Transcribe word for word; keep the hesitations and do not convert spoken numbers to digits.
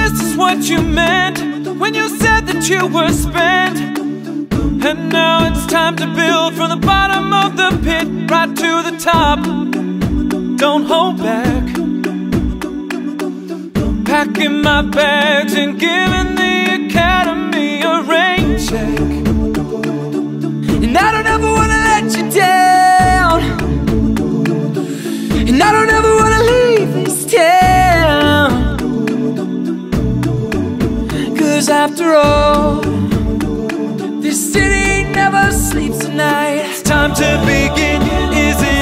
this is what you meant when you said that you were spent. And now it's time to build from the bottom of the pit right to the top. Don't hold back. Packing my bags and giving the academy a rain check. And I don't ever wanna let you down, and I don't ever wanna leave this town. Cause after all, this city never sleeps at night. It's time to begin, is it?